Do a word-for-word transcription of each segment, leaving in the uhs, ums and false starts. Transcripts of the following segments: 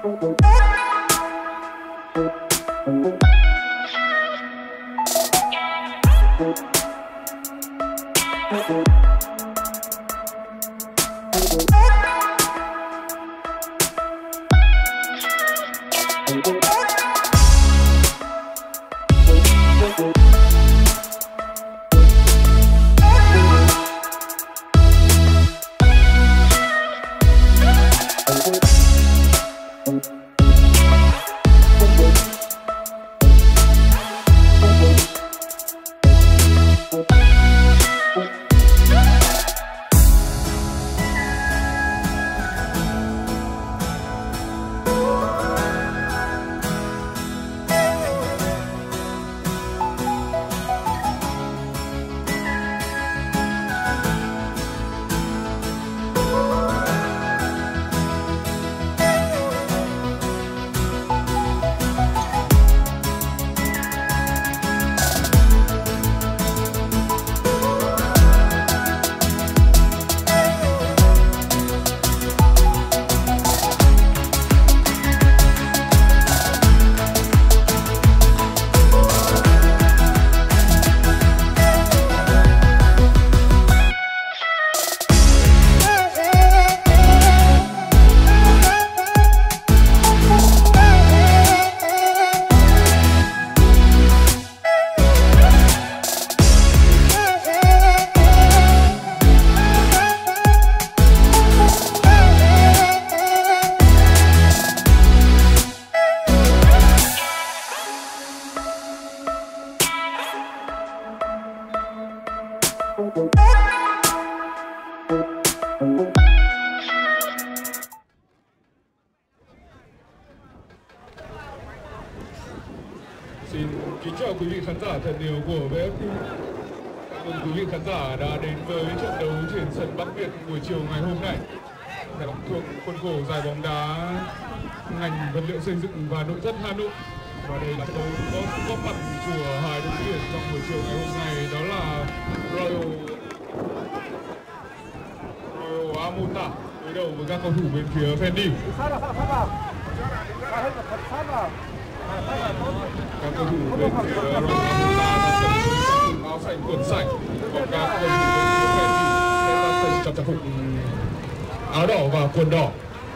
Xin kính chào quý vị khán giả thân yêu của vê ép pê. Cảm ơn quý vị khán giả đã đến với trận đấu trên sân Bắc Việt buổi chiều ngày hôm nay. Giải bóng thuộc khuôn khổ giải bóng đá ngành vật liệu xây dựng và nội thất Hà Nội. Và đây là trận đấu có góp mặt của hai đội tuyển trong buổi chiều ngày hôm nay, đó là Royal Royal Amota đối đầu với các cầu thủ bên phía Fendi. Các cầu thủ bên phía Royal Amota ra sân với áo xanh quần xanh, còn các cầu thủ bên phía Fendi sẽ ra sân trong trang phục áo đỏ và quần đỏ.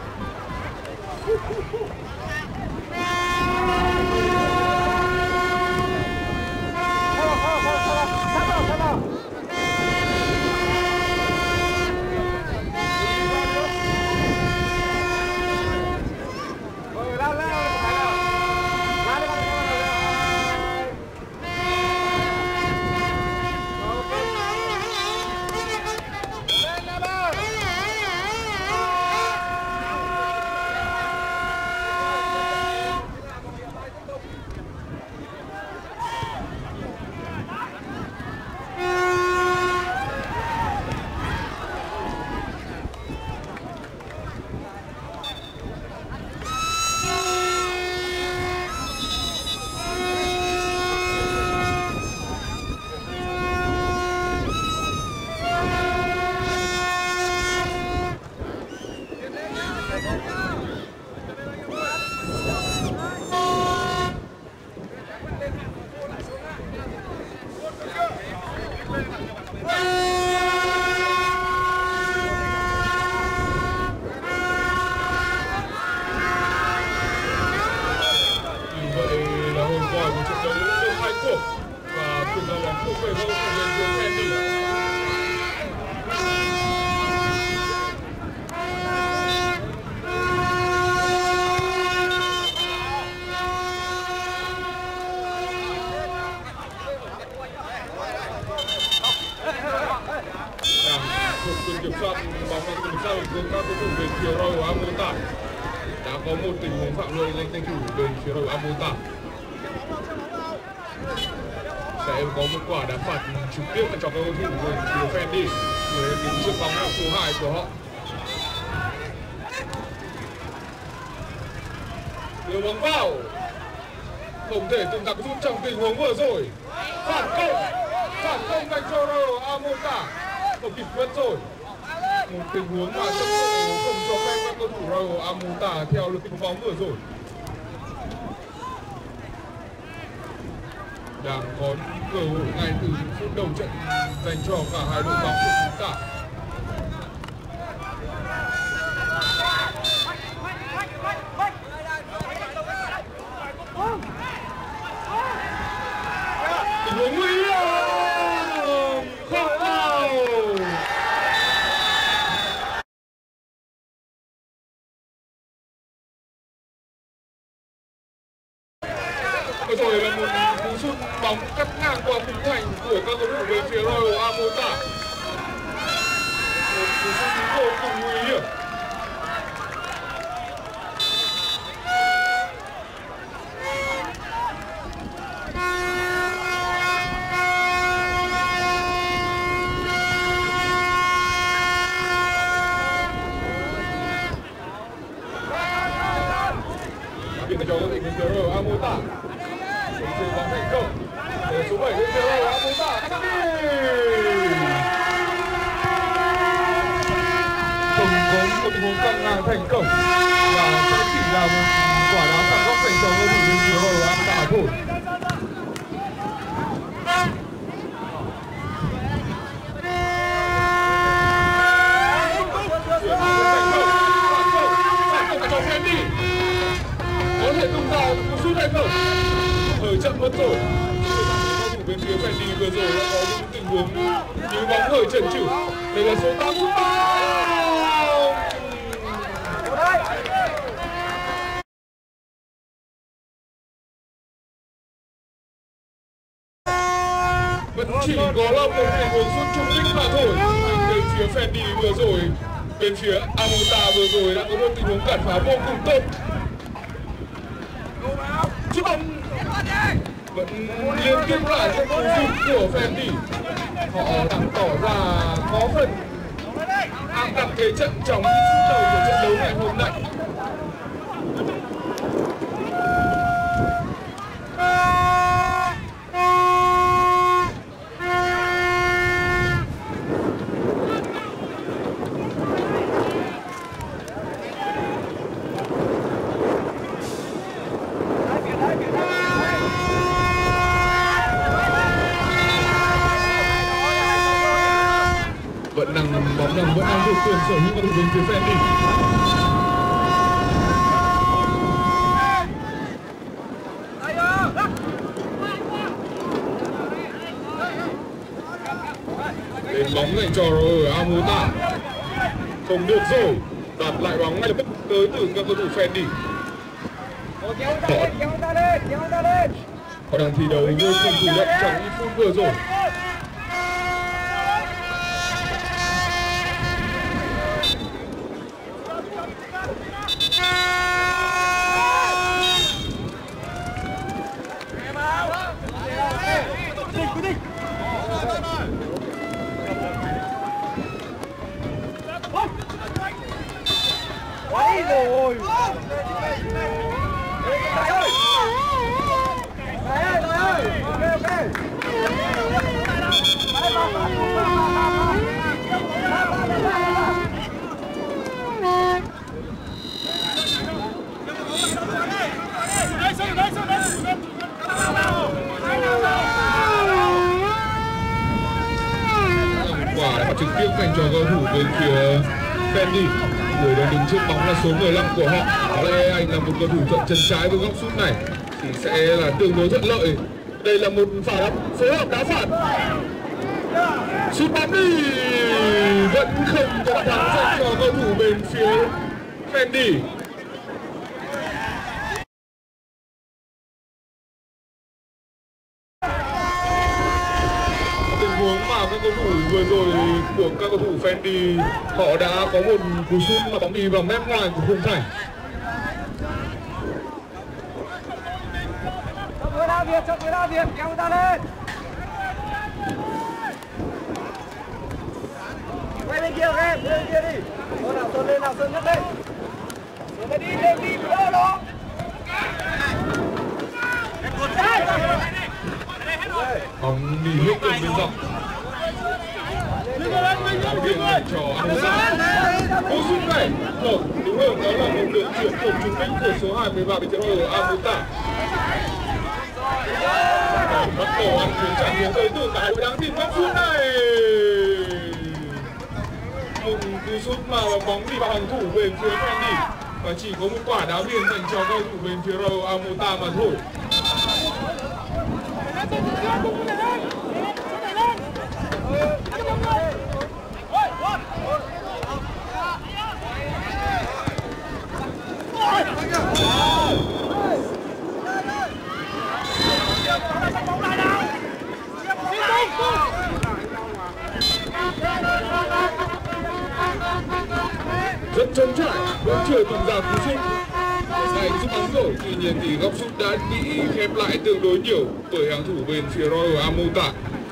Kiểm soát bóng đang kiểm soát của các cầu thủ bên phía Royal Amota. Đã có một tình huống phạm lỗi danh thủ bên phía Royal Amota. Sẽ có một quả đá phạt trực tiếp cho các cầu thủ bên phía Fendi với đứng trước bóng là số hai của họ. Đưa bóng vào, không thể từng gặp rút trong tình huống vừa rồi. Phản công, phản công dành cho Royal Amota, không kịp quyết rồi. một tình huống mà tốc độ không cho phép các cầu thủ Royal Amota theo lực tình bóng vừa rồi. Đang có cơ hội ngay từ phút đầu trận dành cho cả hai đội bóng của chúng ta. Tình huống nguy hiểm không vào. Vừa rồi là một cú sút bóng cắt ngang qua khung thành của các cầu thủ bên phía Royal Amota. Một cú sút vô cùng nguy hiểm. Hiện cho các bên phía Royal Amota. Chuyền bóng thành công. Số bảy bên phía Royal Amota. Không có một tình huống căng ngang thành công và sẽ chỉ là một quả đá phạt góc dành cho cầu thủ bên phía Royal Amota thôi. Chuyền bóng thành công. Phạt góc. Phạt góc cho Fendi. Có thể tung ra một sút hay không? Hơi chậm mất rồi. Cầu thủ bên phía Fendi vừa rồi đã có những tình huống như bóng hơi chần chừ. Đây là số tám sút bóng. Vẫn chỉ có là một tình huống sút trúng đích mà thôi. Bên phía Fendi vừa rồi, bên phía Amota vừa rồi đã có một tình huống cản phá vô cùng tốt. Sút bóng vẫn liên tiếp lại các cú sút của Fendi. Họ đang tỏ ra có phần áp đặt thế trận trong những phút đầu của trận đấu ngày hôm nay. Vẫn đang bóng đang vẫn đang được quyền sở hữu các thủ bên phía Fendi. Đến bóng dành cho Royal Amota. Không được rồi. Đặt lại bóng ngay lập tức tới từ các cầu thủ Fendi. Họ đang thi đấu vô cùng chủ động trong những phút vừa rồi. Quay rồi. Tài ơi. Tài ơi, Tài ơi. Ok ok. Quả đã trực tiếp dành cho cầu thủ bên phía Fendi. Người đang đứng trước bóng là số mười lăm của họ. Có lẽ anh là một cầu thủ thuận chân trái với góc sút này thì sẽ là tương đối thuận lợi. Đây là một pha đá phối hợp đá phạt. Sút bóng đi vẫn không có thắng dành cho cầu thủ bên phía Fendi. Mà các cầu thủ vừa rồi của các cầu thủ Fendi họ đã có một cú sút mà bóng đi vào mép ngoài của khung thành. Cho người đá Việt, cho người đá Việt, kéo người ta lên. Quay bên kia em, bên kia đi. Thôi nào Sơn lên nào, Sơn nhất lên. Sơn lên đi, lên đi, đỡ đó. Bóng đi hết đường bên dọc. biên dành cho Amuta. Cú sút này không, đúng hơn đó là một đường chuyển không trúng đích của số hai mươi ba Viettel Amuta. Bắt đầu ăn chuyến trả tiền tới từ cái đáng tin góc sút này. Một cú sút mà bóng đi vào hàng thủ bên phía Fendi và chỉ có một quả đá biên dành cho cầu thủ bên phía Amuta mà thôi. Rất trơn trải, vẫn chưa tung ra cú sút. Này giúp bóng rồi, tuy nhiên thì góc sút đã bị khép lại tương đối nhiều bởi hàng thủ bên phía Royal Amuta.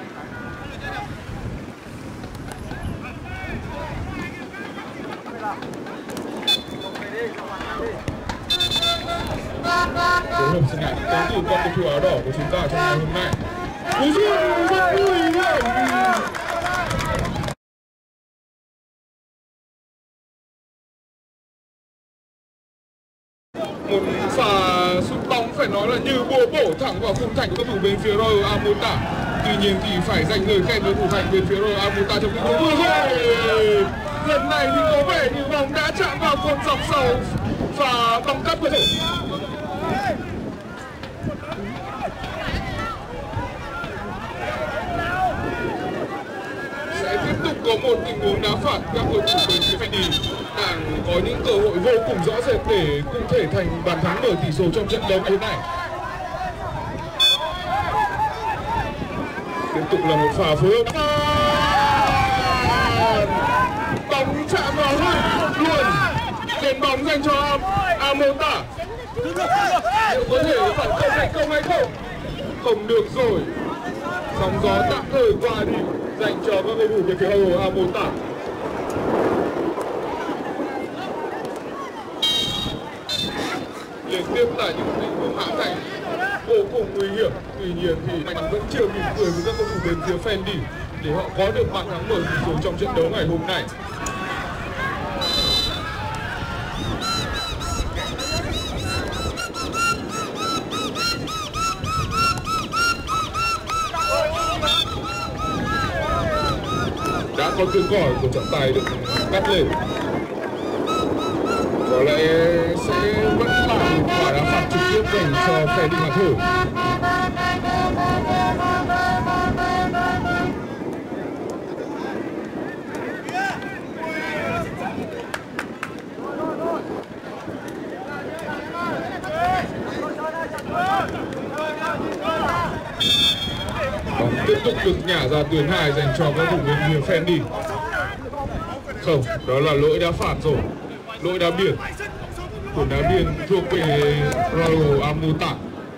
Phối hợp sân hàng đến từ các cầu thủ áo đỏ của chúng ta trong ngày hôm nay. Cú sút rất nguy hiểm. Một pha sút bóng phải nói là như búa bổ thẳng vào khung thành của cầu thủ bên phía Royal Amuta. Tuy nhiên thì phải dành lời khen với thủ thành bên phía Royal Amuta trong tình huống vừa rồi. Lần này thì có vẻ như bóng đã chạm vào cột dọc sau và bóng cắt vừa rồi. Sẽ tiếp tục có một tình huống đá phạt các cầu thủ bên phía Fendi đang có những cơ hội vô cùng rõ rệt để cụ thể thành bàn thắng mở tỷ số trong trận đấu hôm nay. Tiếp tục là một pha phối hợp. Bóng chạm vào hơi luôn. Đền bóng dành cho Amuta. Liệu có thể phản công thành công hay không? Không được rồi. Sóng gió tạm thời qua đi dành cho các cầu thủ về phía Amuta. Liên tiếp là những tình huống hãm thành vô cùng nguy hiểm. Tuy nhiên thì mạnh vẫn chưa mỉm cười với các cầu thủ bên phía Fendi để họ có được bàn thắng mở tỷ số trong trận đấu ngày hôm nay. Đã có tiếng còi của trọng tài được cắt lên. Có lẽ sẽ vẫn là một quả đá phạt trực tiếp dành cho Fendi mà thôi. Bóng tiếp tục được nhả ra tuyến hai dành cho các thủ bên phía Fendi. Không, đó là lỗi đá phạt rồi. Lỗi đá biên. Của đá biên thuộc về Royal Amuta.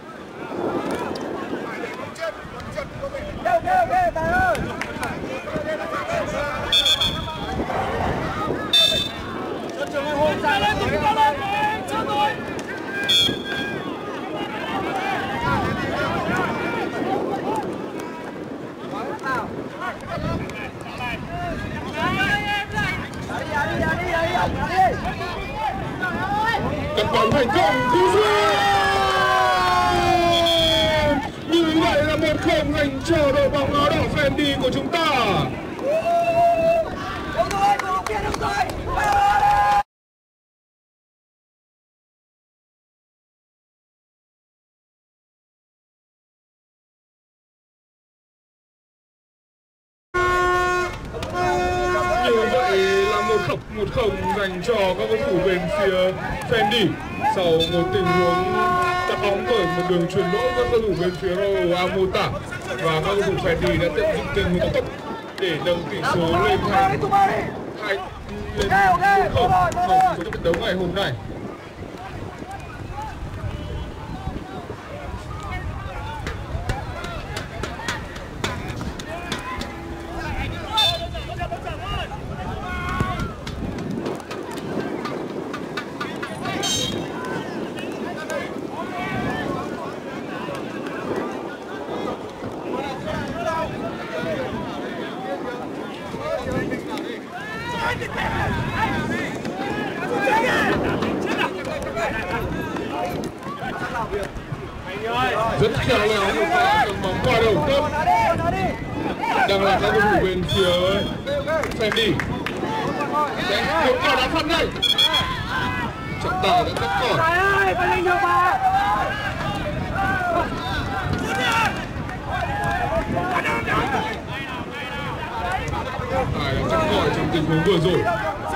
Cắt bóng thành công, cú sút. Như vậy là một không dành cho đội bóng áo đỏ Fendi của chúng ta. Như vậy là một không một không dành cho các cầu thủ bên phía Fendi sau một tình huống cắt bóng bởi một đường chuyền lỗi các cầu thủ bên phía Royal Amuta, và các cầu thủ Fendi đã tận dụng tình huống tốc để nâng tỷ số lên thành hai lên một không ở tỷ số trận đấu ngày hôm nay. Rất khéo léo một pha cầm bóng qua đầu cấp. Đang là các cầu thủ bên phía Fendi. Một quả đá phạt này. Trọng tài đã cắt cỏ. Tài đã cắt cỏ trong tình huống vừa rồi.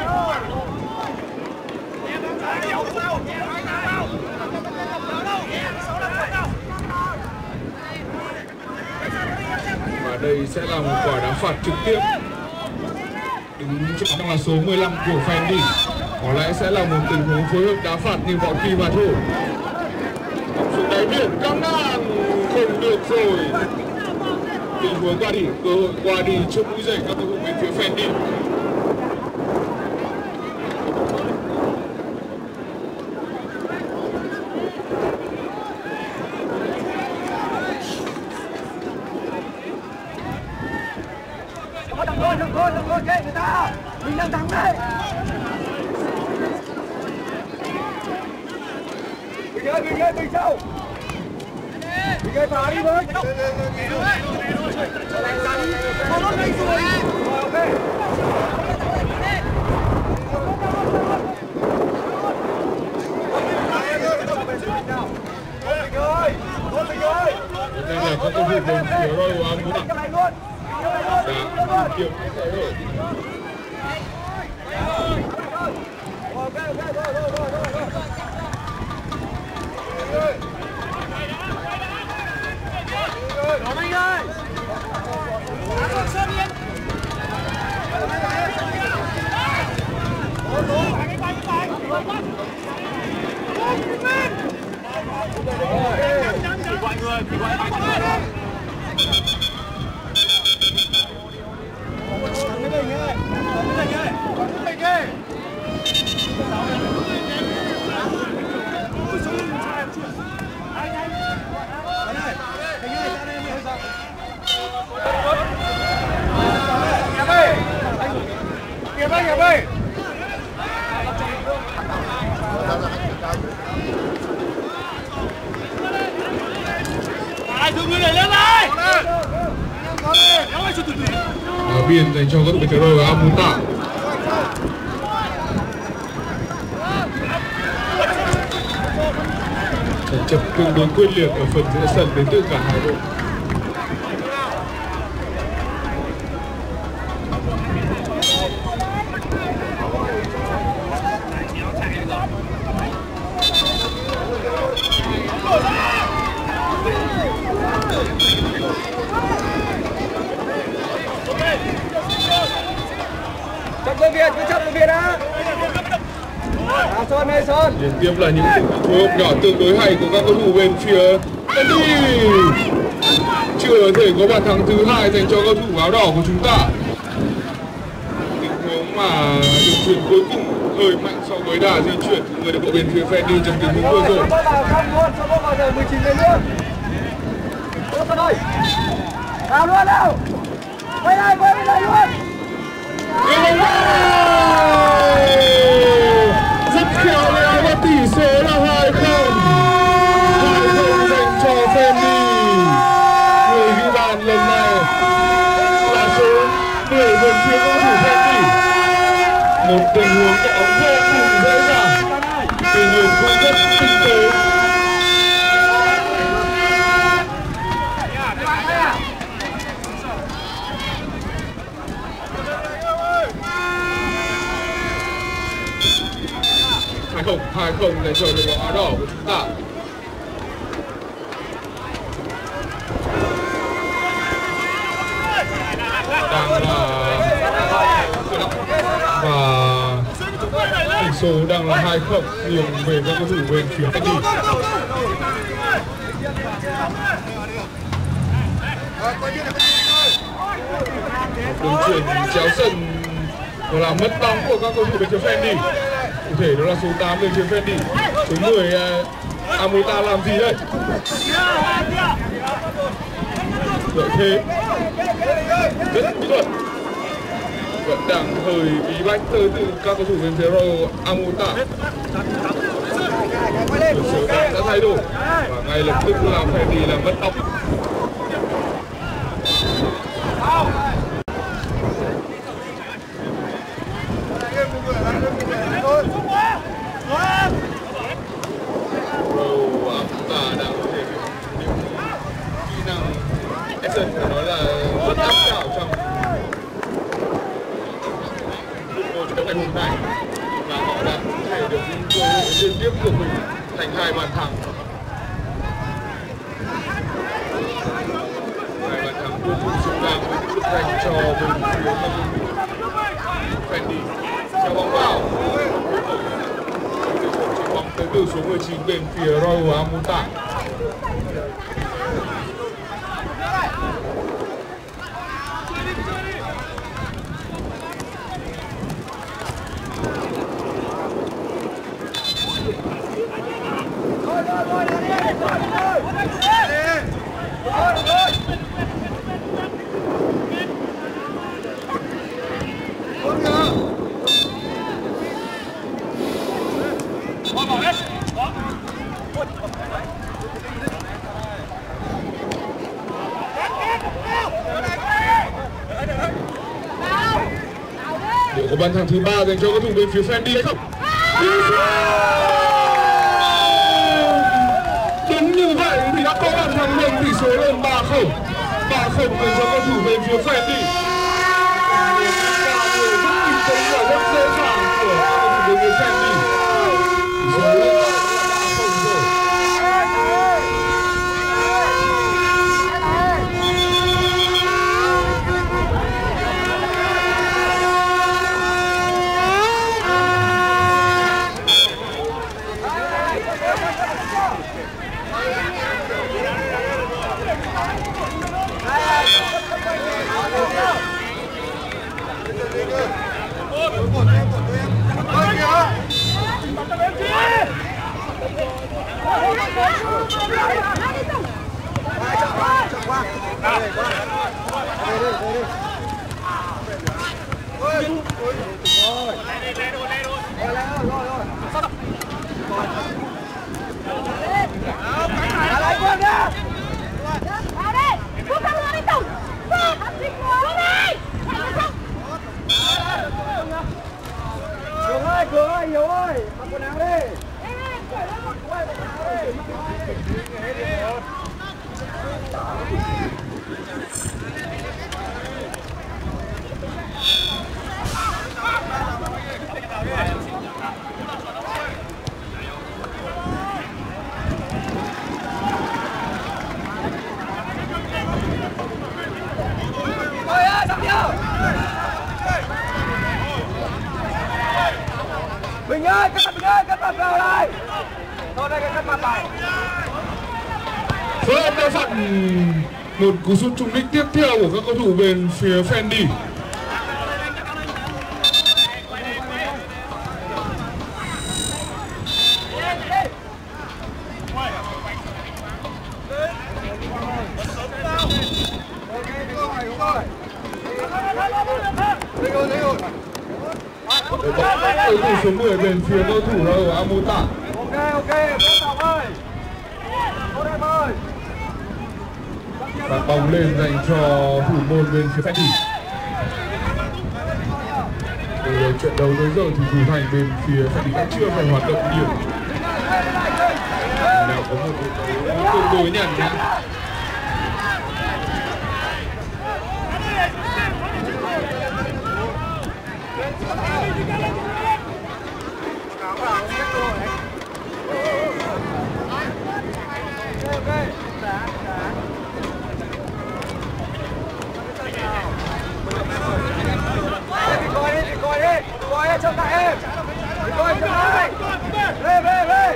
Và đây sẽ là một quả đá phạt trực tiếp. Đứng trước đang là số mười lăm của Fendi. Có lẽ sẽ là một tình huống phối hợp đá phạt như mọi khi mà thôi. Xuống đáy biển căng ngang không được rồi. Tình huống qua đi, cơ hội qua đi trước mũi giày các cầu thủ bên phía Fendi. Đừng thôi, đừng thôi, đừng thôi, kệ người ta. Mình đang thắng đấy. Mình ơi, mình ơi, mình sao? Mình ơi, phá đi với. Đây là các cầu thủ bên phía Royal Armut đã kiểm cái rồi. Mọi người, mọi người. Ở biên dành cho các đội tuyển Royal Armut. Trận chấp tương đối quyết liệt ở phần giữa sân đến từ cả hai đội. Chậm người Việt, cứ chậm người Việt đã. À, Sơn ơi, Sơn. Liên tiếp là những sự phối hợp nhỏ tương đối hay của các cầu thủ bên phía Fendi. Chưa thể có bàn thắng thứ hai dành cho cầu thủ áo đỏ của chúng ta. Tình huống mà đường chuyền cuối cùng hơi mạnh so với đà di chuyển của người đội bộ bên phía Fendi trong tình huống vừa rồi. Sơn vào không luôn, Sơn vào giờ mười chín lên luôn. Sơn ơi. Vào luôn nào. Quay lại, quay lại luôn. Rất khéo léo và tỷ số là hai không. hai không dành cho Fendi. Người ghi bàn lần này là số mười bên phía cầu thủ Fendi. Một tình huống có vô cùng dễ dàng, tuy nhiên cũng rất tinh tế. hai không, hai không dành cho đội bóng áo đỏ của chúng ta. Đang là và tỷ số đang là hai không nghiêng về các cầu thủ bên phía Fendi. Đường chuyền chéo sân và làm mất bóng của các cầu thủ bên phía Fendi. Cụ thể đó là số tám bên phía Fendi. Số mười uh, Amuta làm gì đây? Lợi thế rất kỹ thuật. vẫn đang hơi bí bách tới từ các cầu thủ bên phía Royal Amota. Sự đã thay đổi và ngay lập tức là phải đi làm mất tóc. Edson phải nói là rất áp đảo trong trận ngày hôm nay và họ đã thể được những cơ hội liên tiếp của mình thành hai bàn thắng. Hai bàn thắng vô cùng xứng đáng với những đức dành cho bên phía Fendi. Theo bóng vào, chỉ bóng tới từ số mười chín bên phía Royal Amota. Liệu có bàn thắng thứ ba dành cho các thủ bên phía Fendi hay không? Đúng như vậy thì đã có bàn thắng nâng tỷ số lên ba không. ba không dành cho các thủ bên phía Fendi. Rất bình tĩnh và rất dễ dàng của các thủ bên phía Fendi. Tỷ số lên ba không rồi. Cường ơi, Cường ơi, Hiếu ơi, mặc quần áo đi. Bình ơi, cắt mặt, Bình ơi, cắt mặt vào đây. Thôi đây, cắt mặt vào. Phối hợp đã phạt một cú sút trúng đích tiếp theo của các cầu thủ bên phía Fendi. Cầu thủ số mười bên phía cầu thủ Royal Amota. Ok, ok, Vũ Trọng ơi. Vũ Trọng ơi. Và bóng lên dành cho thủ môn bên phía Fendi. Từ trận đấu tới giờ thì thủ thành bên phía Fendi đã chưa phải hoạt động nhiều. Nào có một đấu tương đối nhàn nhã. Chậm lại em. Coi chậm lại. Về về về.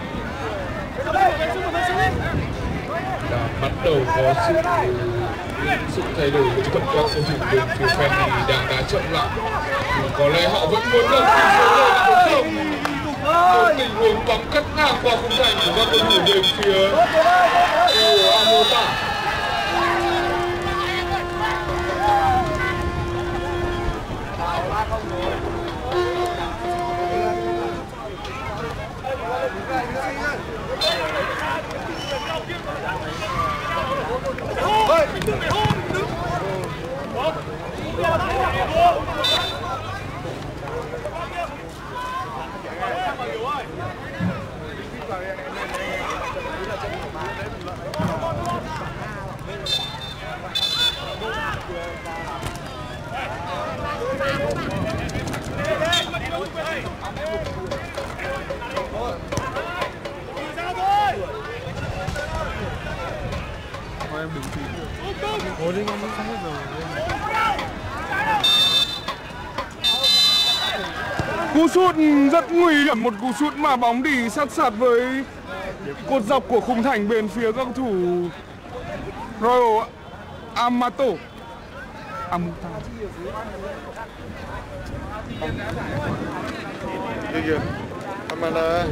Đã bắt đầu có sự sự thay đổi của các cầu thủ bên phía Fendi đang đã chậm lại. Có lẽ họ vẫn muốn nâng tỷ số lên một không. Một tình huống bóng cắt ngang qua khung thành của các cầu thủ bên phía Amota. Cú sút rất nguy hiểm, một cú sút mà bóng đi sát sát với cột dọc của khung thành bên phía các cầu thủ Royal Amato. Amuta. Kìa, Amanda.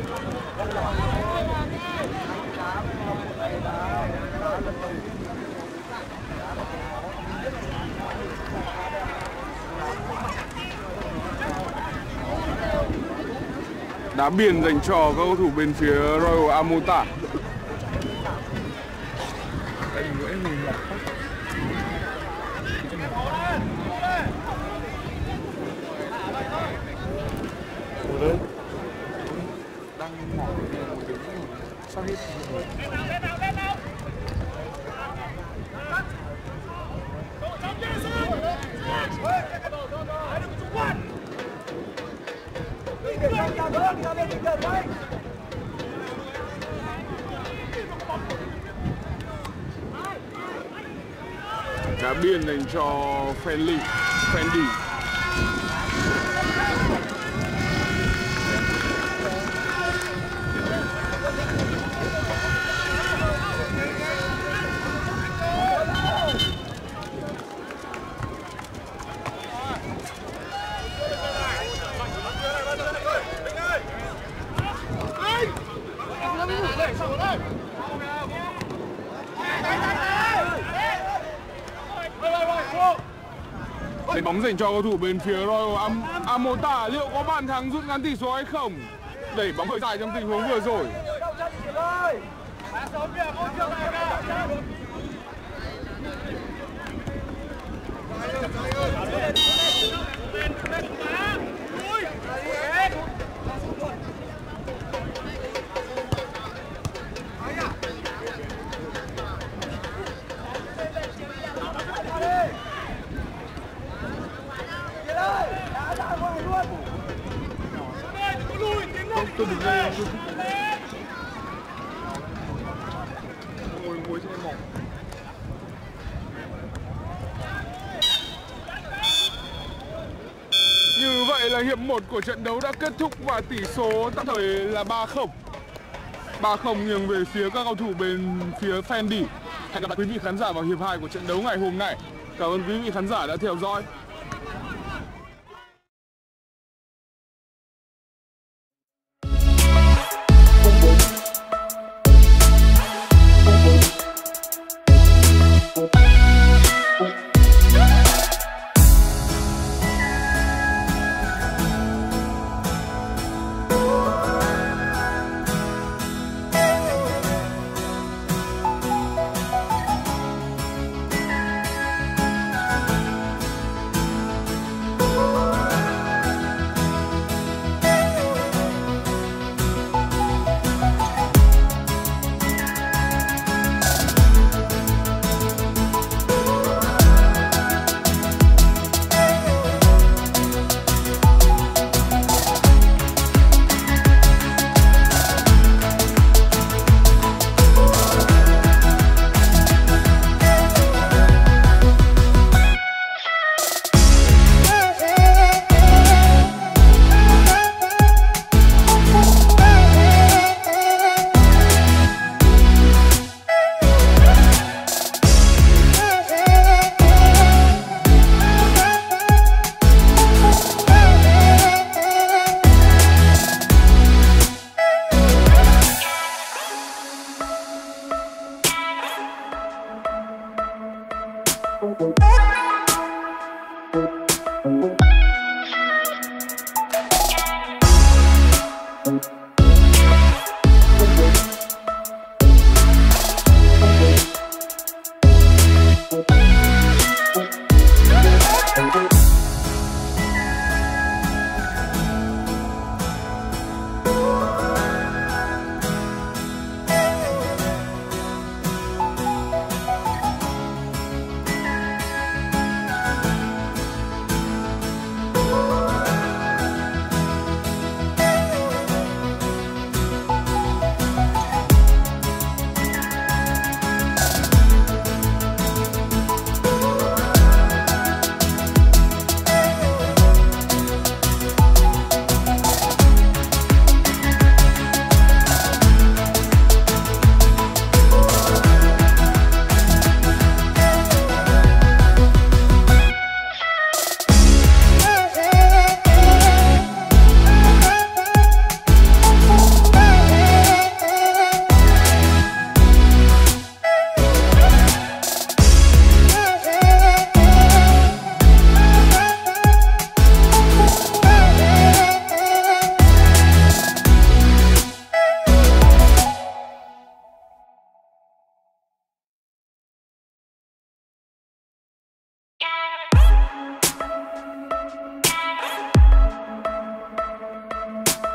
Đá biên dành cho các cầu thủ bên phía Royal Amuta. Đang mỏi sao hết đá biên dành cho Fendi. Fendi. Đánh bóng dành cho cầu thủ bên phía Royal Am Amota. Liệu có bàn thắng rút ngắn tỷ số hay không? Đẩy bóng hơi dài trong tình huống vừa rồi. Tôi đứng đây tôi ngồi ngồi trên mỏng. Như vậy là hiệp một của trận đấu đã kết thúc và tỷ số tạm thời là ba không. ba không nghiêng về phía các cầu thủ bên phía Fendi. Hẹn gặp lại quý vị khán giả vào hiệp hai của trận đấu ngày hôm nay. Cảm ơn quý vị khán giả đã theo dõi.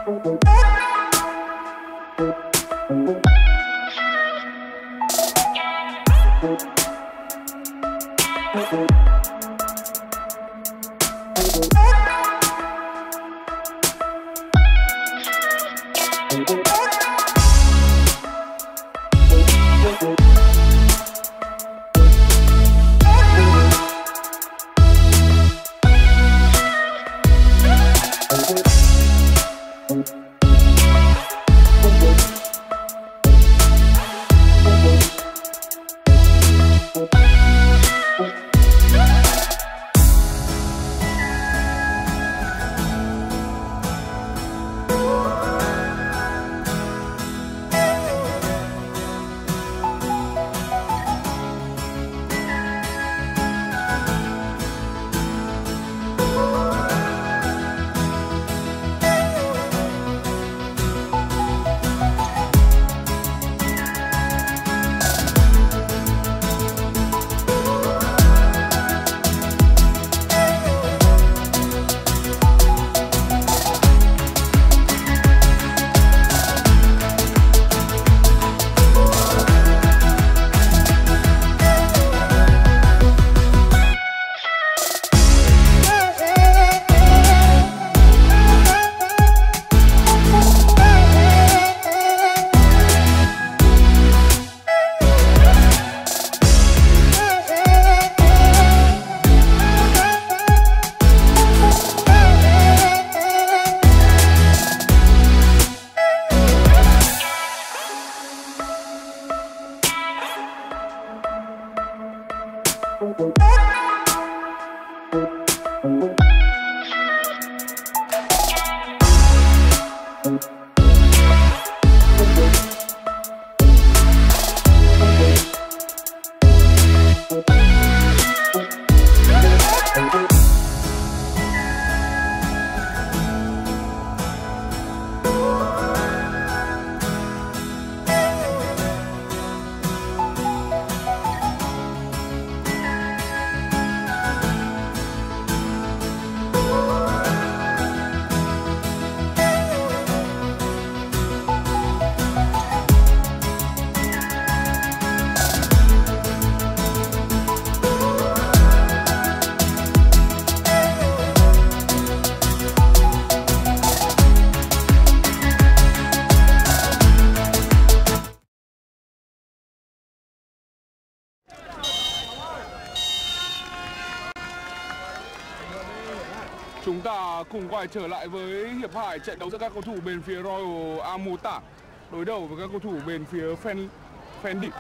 Chúng ta cùng quay trở lại với hiệp hai trận đấu giữa các cầu thủ bên phía Royal Amutà đối đầu với các cầu thủ bên phía Fendi.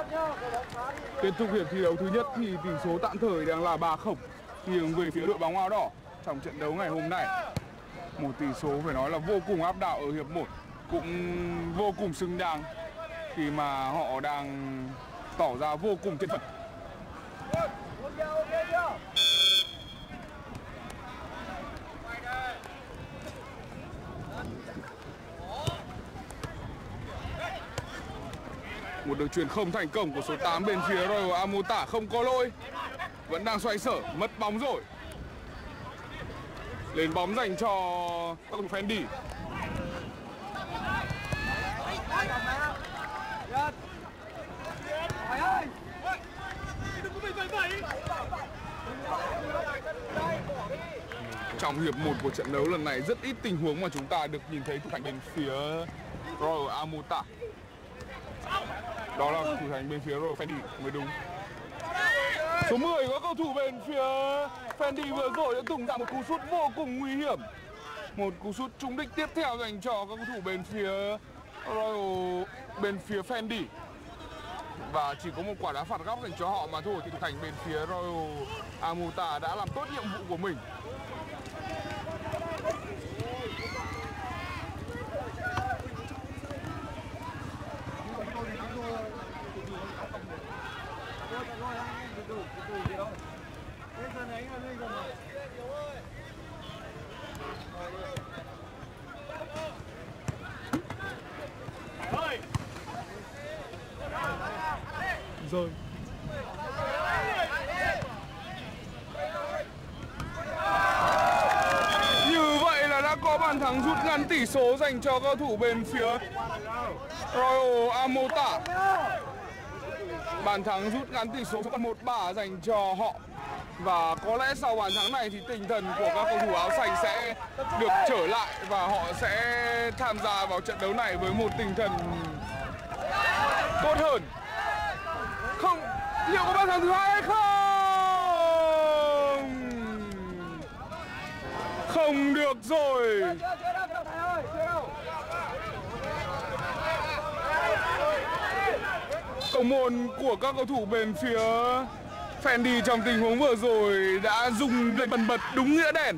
Kết thúc hiệp thi đấu thứ nhất thì tỷ số tạm thời đang là ba không nghiêng về phía đội bóng áo đỏ trong trận đấu ngày hôm nay. Một tỷ số phải nói là vô cùng áp đảo ở hiệp một, cũng vô cùng xứng đáng khi mà họ đang tỏ ra vô cùng chân thật. Một đường chuyền không thành công của số tám bên phía Royal Amutà, không có lỗi, vẫn đang xoay sở, mất bóng rồi. Lên bóng dành cho các cầu thủ Fendi. Trong hiệp một của trận đấu lần này rất ít tình huống mà chúng ta được nhìn thấy thủ thành bên phía Royal Amutà. Đó là thủ thành bên phía Royal Fendi mới đúng. Số mười có cầu thủ bên phía Fendi vừa rồi đã tung ra một cú sút vô cùng nguy hiểm. Một cú sút trúng đích tiếp theo dành cho các cầu thủ bên phía Royal bên phía Fendi. Và chỉ có một quả đá phạt góc dành cho họ mà thôi thì thủ thành bên phía Royal Amutà đã làm tốt nhiệm vụ của mình. Rồi. Như vậy là đã có có bàn thắng rút ngắn tỷ số dành cho cầu thủ bên phía Royal Amota. Bàn thắng rút ngắn tỷ số còn một ba dành cho họ. Và có lẽ sau bàn thắng này thì tinh thần của các cầu thủ áo xanh sẽ được trở lại và họ sẽ tham gia vào trận đấu này với một tinh thần tốt hơn. Không, liệu có bàn thắng thứ hai hay không? Không được rồi. Cầu môn của các cầu thủ bên phía Fendi trong tình huống vừa rồi đã dùng lên bần bật đúng nghĩa đen.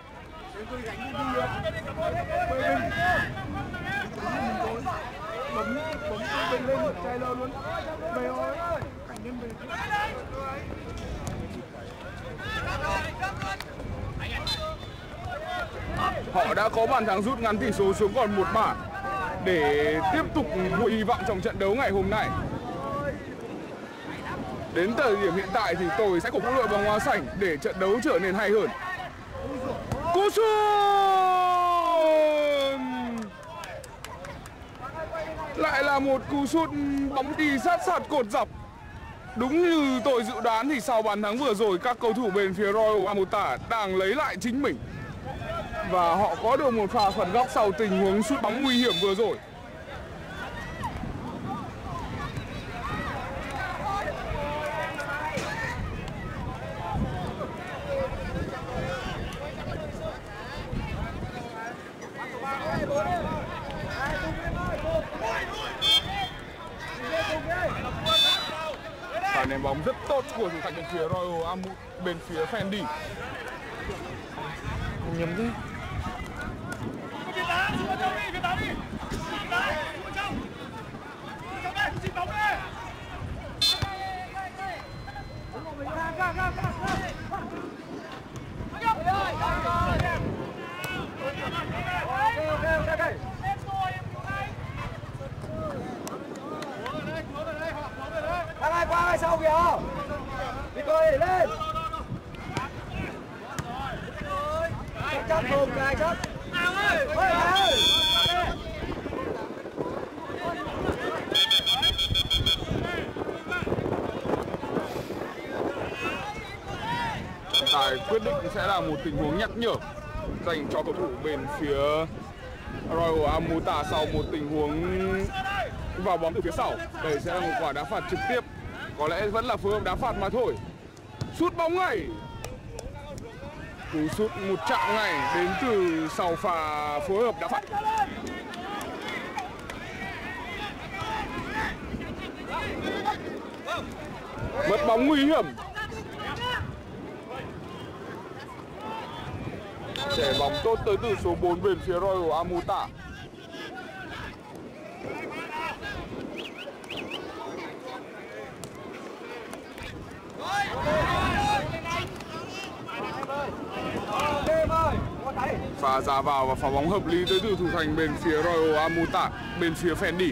Họ đã có bàn thắng rút ngắn tỷ số xuống còn một bàn để tiếp tục vui hy vọng trong trận đấu ngày hôm nay. Đến thời điểm hiện tại thì tôi sẽ cổ vũ đội bóng áo xanh để trận đấu trở nên hay hơn. Cú sút! Lại là một cú sút bóng đi sát sạt cột dọc. Đúng như tôi dự đoán thì sau bàn thắng vừa rồi, các cầu thủ bên phía Royal Amota đang lấy lại chính mình. Và họ có được một pha phạt góc sau tình huống sút bóng nguy hiểm vừa rồi. Pha ném bóng rất tốt của thủ thành bên phía Royal Amota, bên phía Fendi. Nhầm thế. Thằng ai qua ngay sau kìa. Đi coi để lên. Chắc chắn không cái chắc. Ôi ơi. Tài quyết định sẽ là một tình huống nhắc nhở dành cho cầu thủ bên phía Royal Amota sau một tình huống vào bóng từ phía sau. Đây sẽ là một quả đá phạt trực tiếp, có lẽ vẫn là phối hợp đá phạt mà thôi. Sút bóng ngay, cú sút một chạm ngay đến từ sau pha phối hợp đá phạt. Mất bóng nguy hiểm. Trẻ bóng tốt tới từ số bốn bên phía Royal Amota. Pha ra vào và phá bóng hợp lý tới từ thủ thành bên phía Royal Amota, bên phía Fendi.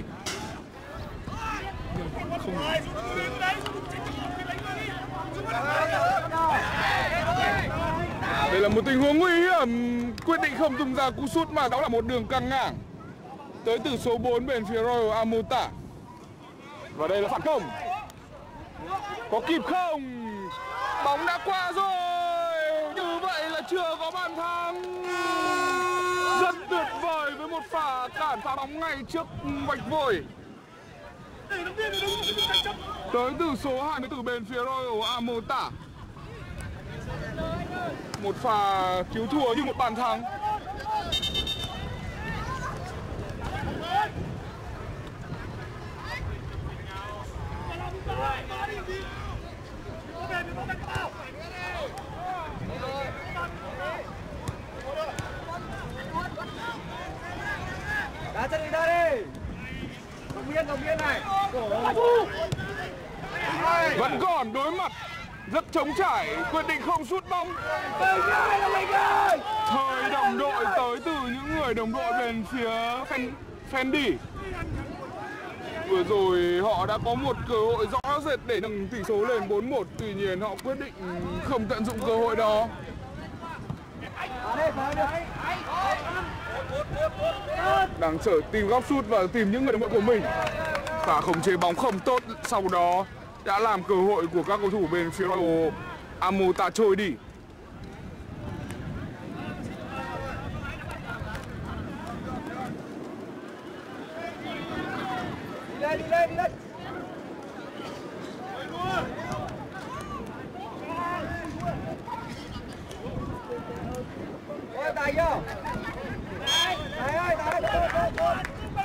Đây là một tình huống nguy hiểm, quyết định không tung ra cú sút mà đó là một đường căng ngang tới từ số bốn bên phía Royal Amota. Và đây là phản công. Có kịp không? Bóng đã qua rồi. Như vậy là chưa có bàn thắng. Rất tuyệt vời với một pha cản phá bóng ngay trước vạch vôi tới từ số hai mươi tư bên phía Royal Amota. Một pha cứu thua như một bàn thắng. Đá chân đi ra đi. Đồng biên, đồng biên này. Vẫn còn đối mặt rất trống trải, quyết định không sút bóng. Thời đồng đội tới từ những người đồng đội bên phía Fendi. Vừa rồi họ đã có một cơ hội rõ rệt để nâng tỷ số lên bốn một, tuy nhiên họ quyết định không tận dụng cơ hội đó. đang chờ tìm góc sút và tìm những người đồng đội của mình. Và khống chế bóng không tốt, sau đó đã làm cơ hội của các cầu thủ bên phía Royal Amota trôi đi. Đi lên, đi lên, đi lên. Ôi, tài vô. Tài ơi, tài ơi, tốt, tốt, tốt.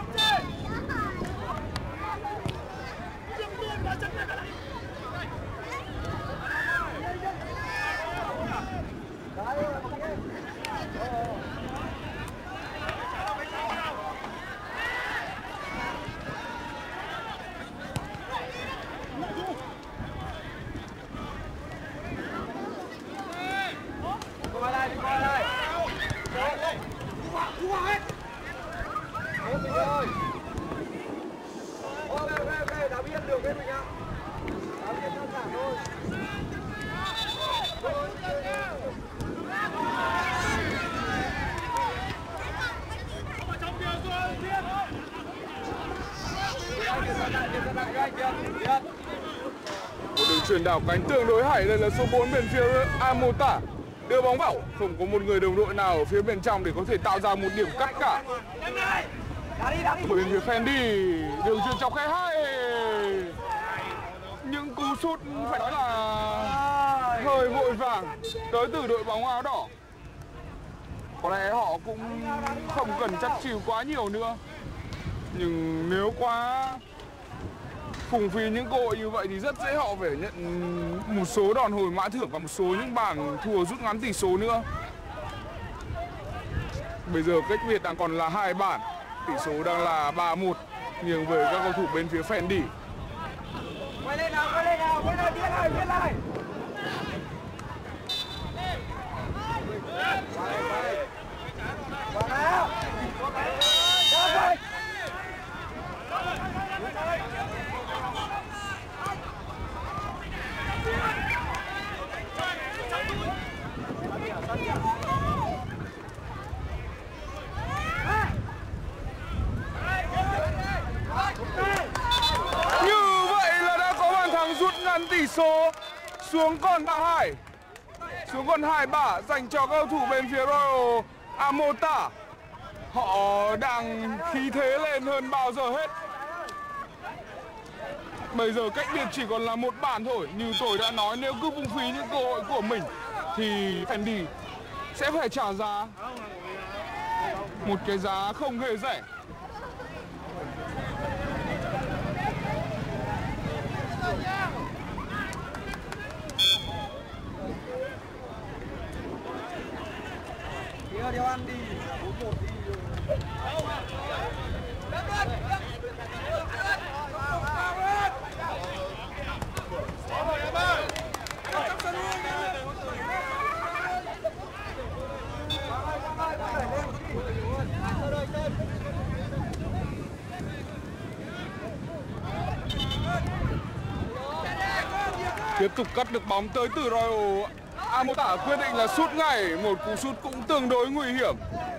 Qua đây, qua đây. Ôi mình ơi. Ok, ok, ok, đã biết được cái mình ạ. Đã biết đơn giản thôi. Một đường chuyền đảo cánh tương đối hay. Đây là số bốn bên phía Amota. Đưa bóng vào, không có một người đồng đội nào ở phía bên trong để có thể tạo ra một điểm cắt cả. Bên phía Fendi, đường chuyền chọc khe hay. Những cú sút phải nói là hơi vội vàng tới từ đội bóng áo đỏ. Có lẽ họ cũng không cần chắc chịu quá nhiều nữa. Nhưng nếu quá phung phí những cơ hội như vậy thì rất dễ họ phải nhận một số đòn hồi mã thưởng và một số những bàn thua rút ngắn tỷ số nữa. Bây giờ cách biệt đang còn là hai bàn, tỷ số đang là ba một nghiêng về các cầu thủ bên phía Fendi. Quay lên nào, quay lên nào, quay lên, tiến lại, tiến lại. Qua nào. Ra rồi. Như vậy là đã có bàn thắng rút ngắn tỷ số xuống còn ba hai, xuống còn hai ba dành cho các cầu thủ bên phía Royal Amota. Họ đang khí thế lên hơn bao giờ hết. Bây giờ cách biệt chỉ còn là một bàn thôi. Như tôi đã nói, nếu cứ phung phí những cơ hội của mình thì Fendi sẽ phải trả giá một cái giá không hề rẻ. Đeo ăn đi, bốn một đi. Tiếp tục cắt được bóng tới từ Royal Amota, quyết định là sút ngay, một cú sút cũng tương đối nguy hiểm.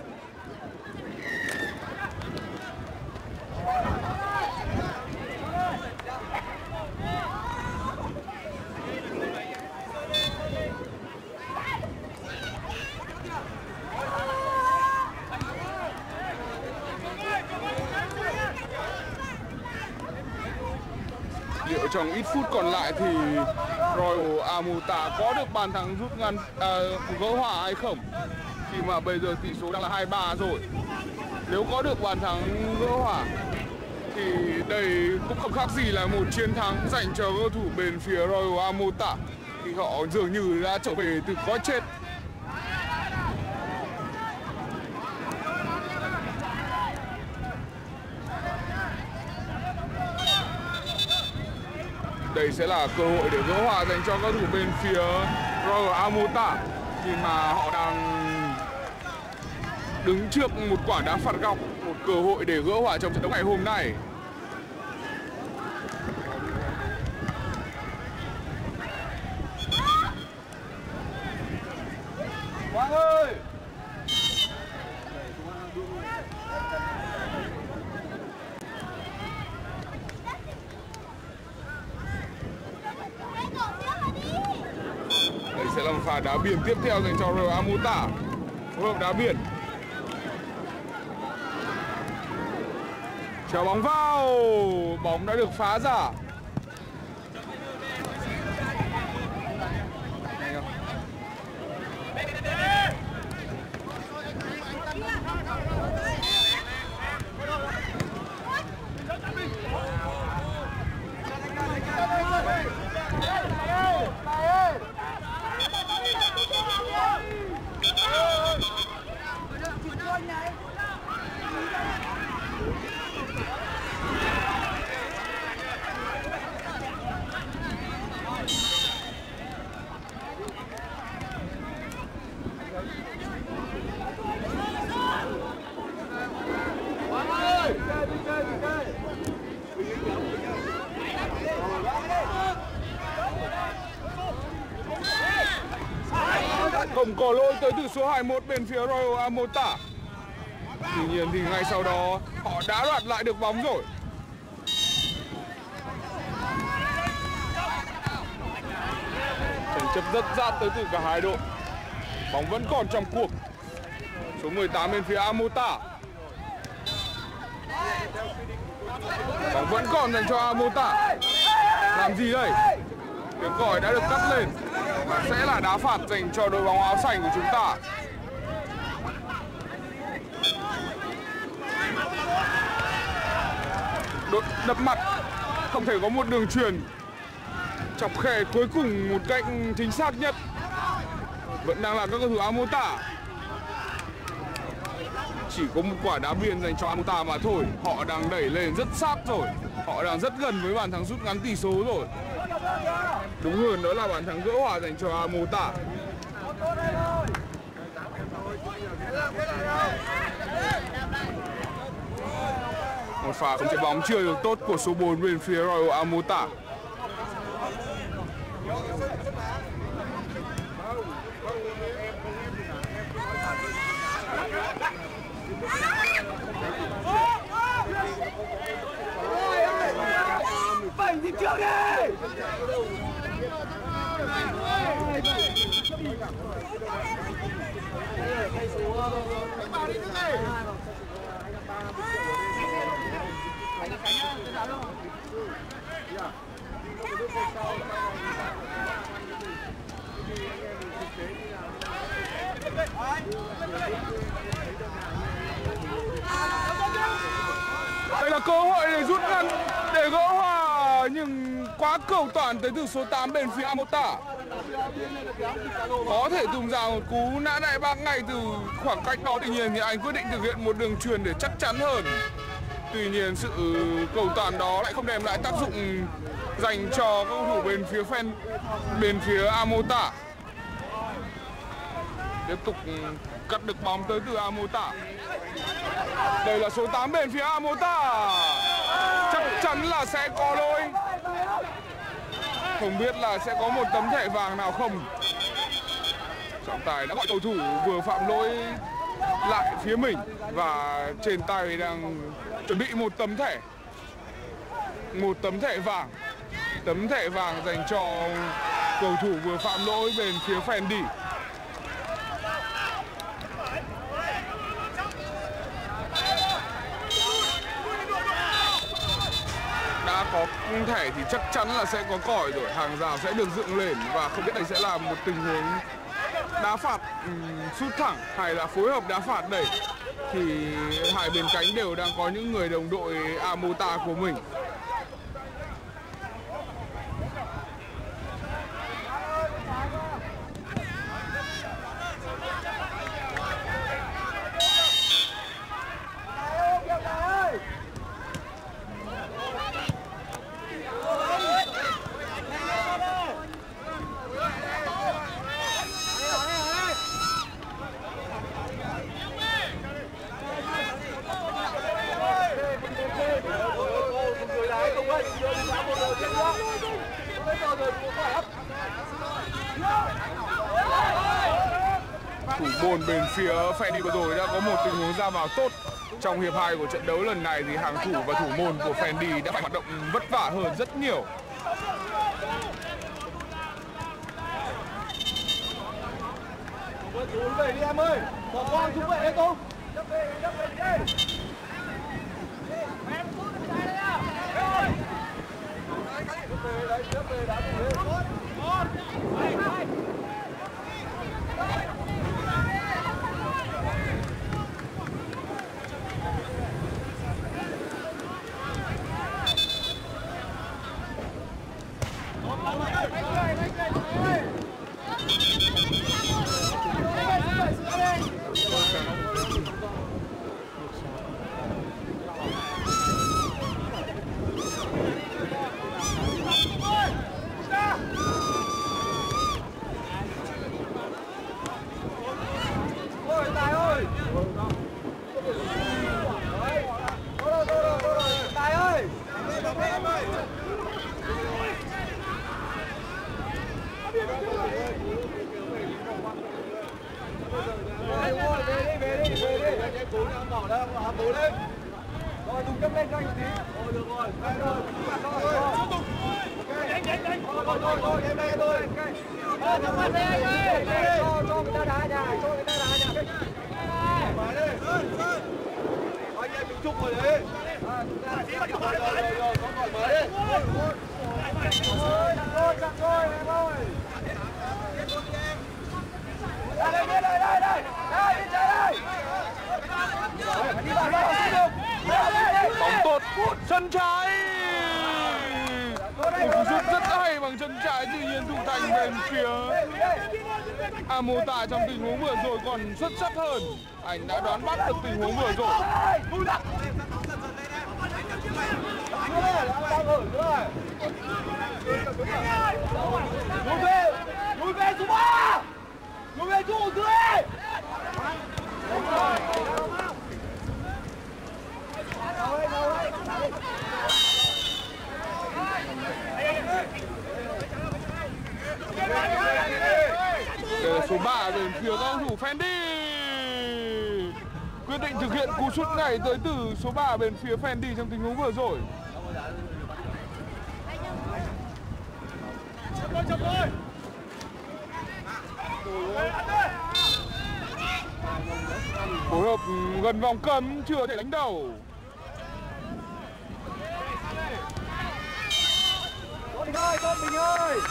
Liệu trong ít phút còn lại thì Royal Amota có được bàn thắng rút ngắn à, gỡ hòa hay không? Khi mà bây giờ tỷ số đang là hai ba rồi. Nếu có được bàn thắng gỡ hòa thì đây cũng không khác gì là một chiến thắng dành cho cầu thủ bên phía Royal Amota, thì họ dường như đã trở về từ cõi chết. Đây sẽ là cơ hội để gỡ hòa dành cho các thủ bên phía Royal Amota, khi mà họ đang đứng trước một quả đá phạt góc, một cơ hội để gỡ hòa trong trận đấu ngày hôm nay. Quang ơi! quả đá biên tiếp theo dành cho Royal Amota. Phối hợp đá biên. Chéo bóng vào, bóng đã được phá ra. Không có lỗi tới từ số hai mươi mốt bên phía Royal Amota. Tuy nhiên thì ngay sau đó họ đã đoạt lại được bóng rồi. Tranh chấp rất rát tới từ cả hai đội. Bóng vẫn còn trong cuộc. Số mười tám bên phía Amota. Bóng vẫn còn dành cho Amota. Làm gì đây? Tiếng còi đã được cắt lên và sẽ là đá phạt dành cho đội bóng áo xanh của chúng ta. Đội đập mặt, không thể có một đường chuyền chọc khe cuối cùng một cách chính xác nhất. Vẫn đang là các cầu thủ Amota. Chỉ có một quả đá biên dành cho Amota mà thôi. Họ đang đẩy lên rất sát rồi. Họ đang rất gần với bàn thắng rút ngắn tỷ số rồi. Đúng hơn đó là bàn thắng gỡ hòa dành cho Amota. Một pha không chế bóng chưa được tốt của số bốn bên phía Royal Amota. Bảy đi trước đi. Đây là cơ hội để rút ngắn, để gỡ hòa, nhưng quá cầu toàn tới từ số tám bên phía Amota. Có thể tung ra một cú nã đại bác ngay từ khoảng cách đó. Tuy nhiên thì anh quyết định thực hiện một đường chuyền để chắc chắn hơn. Tuy nhiên sự cầu toàn đó lại không đem lại tác dụng dành cho các cầu thủ bên phía fan bên phía Amota. Tiếp tục cắt được bóng tới từ Amota. Đây là số tám bên phía Amota. Chắc chắn là sẽ có lỗi. Không biết là sẽ có một tấm thẻ vàng nào không. Trọng tài đã gọi cầu thủ vừa phạm lỗi lại phía mình và trên tay đang chuẩn bị một tấm thẻ. Một tấm thẻ vàng. Tấm thẻ vàng dành cho cầu thủ vừa phạm lỗi bên phía Fendi. Đã có thẻ thì chắc chắn là sẽ có còi rồi, hàng rào sẽ được dựng lên và không biết đây sẽ là một tình huống đá phạt um, sút thẳng hay là phối hợp đá phạt đây. Thì hai bên cánh đều đang có những người đồng đội Amota của mình. Thủ môn bên phía Fendi vừa rồi đã có một tình huống ra vào tốt. Trong hiệp hai của trận đấu lần này thì hàng thủ và thủ môn của Fendi đã phải hoạt động vất vả hơn rất nhiều. Dũng về đi em ơi. Bỏ quang Dũng về đấy Dũng. Đắp về, đắp về đi. Em cút chạy đây à. Đắp về đấy, đắp về đá về. Một. Hai, hai. Rồi Tùng chấp lên cho anh tí. Rồi được rồi. Rồi Tùng. Đánh đánh đánh. Rồi rồi rồi em đây thôi. Ờ nhắm mắt đây anh ơi. Cho cho người ta đá nhà, cho người ta đá nhà. Mở đi. Anh em chúc rồi đấy. À chúng ta chỉ bắt rồi rồi rồi có còn mở đi. Rồi rồi chặt rồi em ơi. Đây đây đây đây đây. Đây đi chơi đây. Đi vào đây được. Bóng tốt, chân trái. Một cú sút rất hay bằng chân trái, tuy nhiên thủ thành bên phía Amota trong tình huống vừa rồi còn xuất sắc hơn. Anh đã đoán bắt được tình huống vừa rồi. Lùi về, lùi về số ba, lùi về trụ dưới. Đây là số ba về phía cầu thủ Fendi. Quyết định thực hiện cú sút này tới từ số ba bên phía Fendi trong tình huống vừa rồi. Phối hợp gần vòng cấm, chưa thể đánh đầu. Bình ơi, con Bình ơi.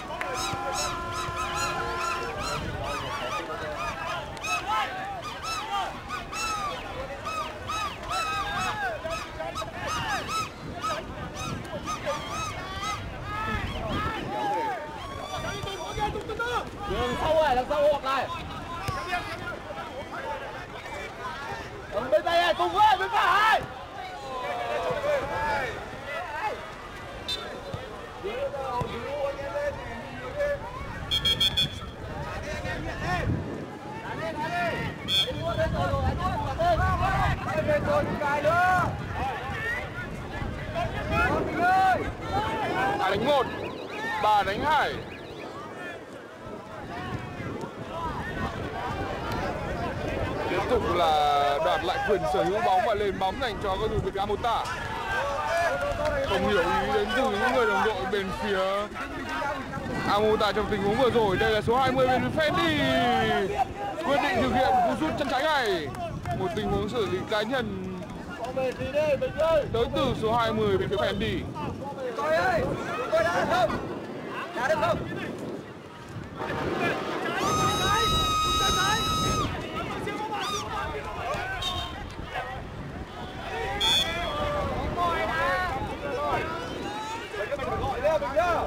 Đường sau này, đằng sau hộp này. Ở bên tay này, Tùng ơi, bên phải. Hải đánh một, bà đánh Hải. Tiếp tục là đoạt lại quyền sở hữu bóng và lên bóng dành cho cầu thủ của Amota. Không hiểu ý đến từ những người đồng đội bên phía Amota trong tình huống vừa rồi. Đây là số hai mươi bên phía Fendi. Quyết định thực hiện cú sút chân trái này. Một tình huống xử lý cá nhân tới từ số hai mươi bên phía Fendi. Tôi ơi, tôi đá được không? Đá được không? Gọi lên mình nhá.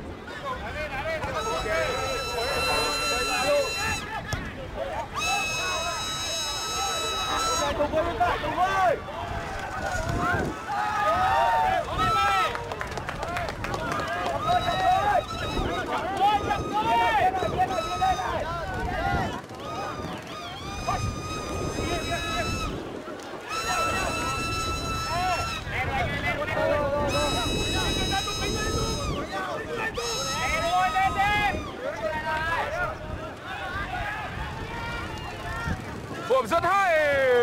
Tùng ơi, bên phải, Tùng ơi. Phối rất hay.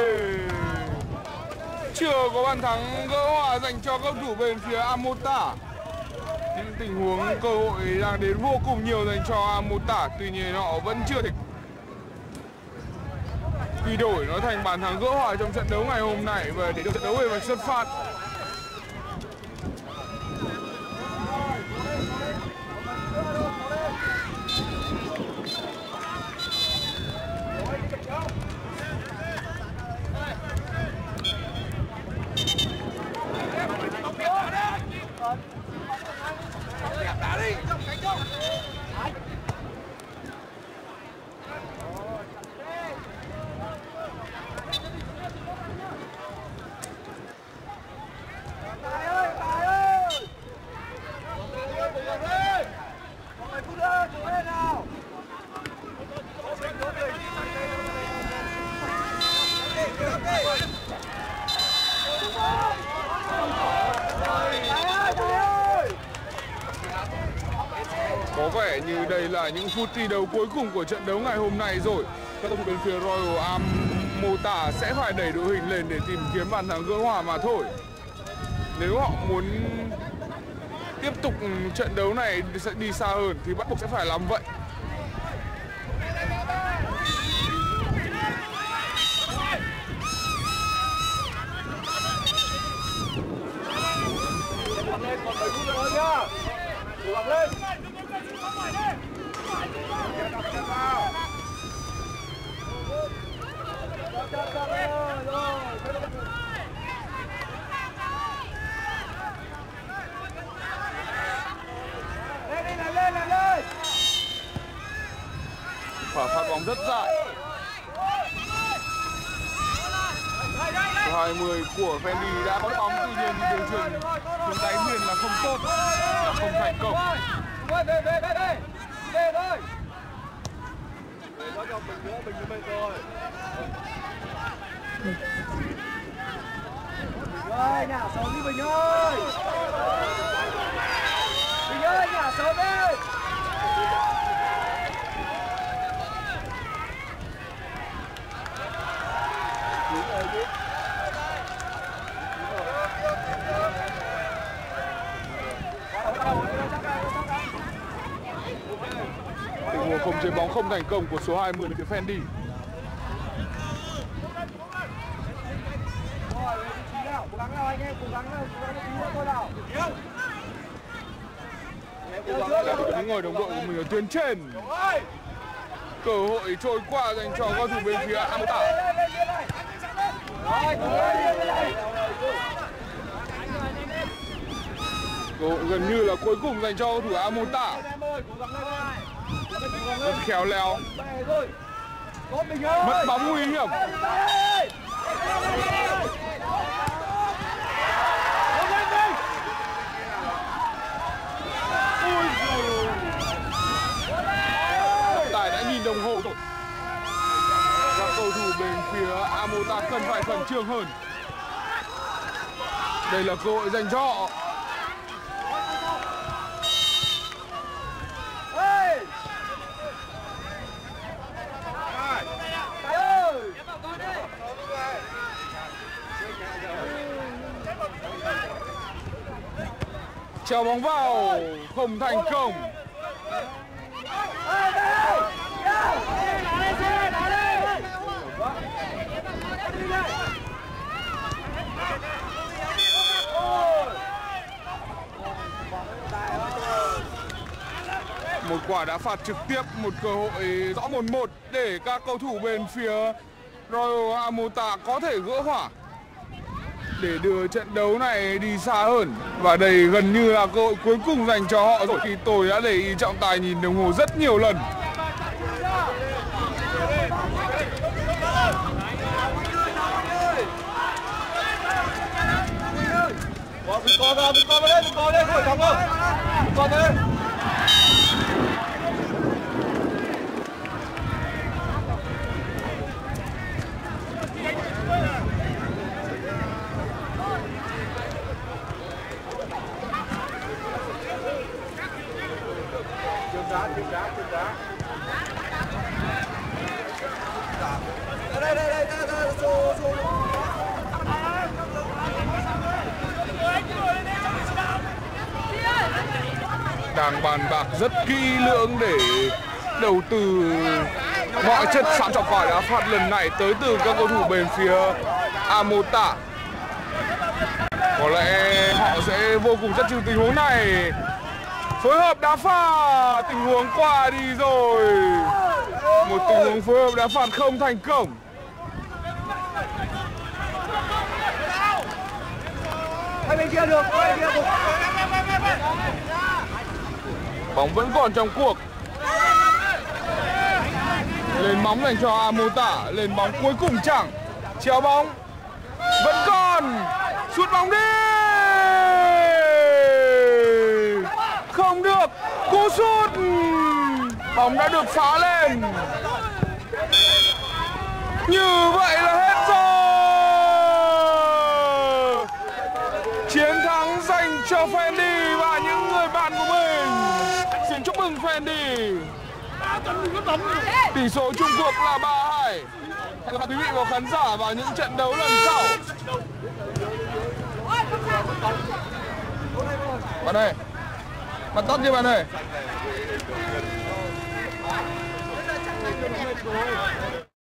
Chưa có bàn thắng gỡ hòa dành cho cầu thủ bên phía Amota. Những tình huống cơ hội đang đến vô cùng nhiều dành cho Amota, tuy nhiên họ vẫn chưa thể quy đổi nó thành bàn thắng gỡ hòa trong trận đấu ngày hôm nay và để được trận đấu về vạch xuất phát. Có vẻ như đây là những phút thi đấu cuối cùng của trận đấu ngày hôm nay rồi. Các cầu thủ bên phía Royal Amota sẽ phải đẩy đội hình lên để tìm kiếm bàn thắng gỡ hòa mà thôi. Nếu họ muốn tiếp tục trận đấu này sẽ đi xa hơn thì bắt buộc sẽ phải làm vậy. Và phát bóng rất dài. Số hai mươi của Fendi đã có bóng, tuy nhiên thì đường truyền xuống đáy miền là không tốt, là không thành công. Về về về về về thôi. Về đó cho mình nữa, mình nữa rồi. Bình ơi, nhà sớm đi Bình ơi. Bình ơi, nhà sớm đi. Tình huống không chế bóng không thành công của số hai mươi của Fendi. Những người đồng đội của mình ở tuyến trên. Cơ hội trôi qua dành cho cầu thủ bên phía Amota. Cơ hội gần như là cuối cùng dành cho cầu thủ Amota. Rất khéo léo. Mất bóng nguy hiểm. Tài đã nhìn đồng hồ rồi. Các cầu thủ bên phía Amota cần phải khẩn trương hơn. Đây là cơ hội dành cho họ. Treo bóng vào, không thành công. Một quả đá phạt trực tiếp, một cơ hội rõ một một để các cầu thủ bên phía Royal Amota có thể gỡ hòa để đưa trận đấu này đi xa hơn. Và đây gần như là cơ hội cuối cùng dành cho họ rồi, khi tôi đã để ý trọng tài nhìn đồng hồ rất nhiều lần. Mình co ra, mình co vào đây, mình co đây, khỏi chóng rồi. Mình co đây. Đây đây đây đây đây số số. Đang bàn bạc rất kỹ lưỡng để đầu tư Mọi chất phạm trọng còi đá phạt lần này tới từ các cầu thủ bên phía Amota. Có lẽ họ sẽ vô cùng chất trừ tình huống này. Phối hợp đá phạt, tình huống qua đi rồi. Một tình huống phối hợp đá phạt không thành công. Hai bên kia được, hai bên kia được. Bóng vẫn còn trong cuộc. Lên bóng dành cho Amota, lên bóng cuối cùng chẳng. Chéo bóng vẫn còn, sút bóng đi, không được, cú sút, bóng đã được phá lên. Như vậy là hết rồi. Chiến thắng dành cho Fendi và những người bạn của mình. Xin chúc mừng Fendi. Tỷ số chung cuộc là ba hai. Hẹn gặp lại quý vị và khán giả vào những trận đấu lần sau. Bạn ơi, bạn tắt đi bạn ơi.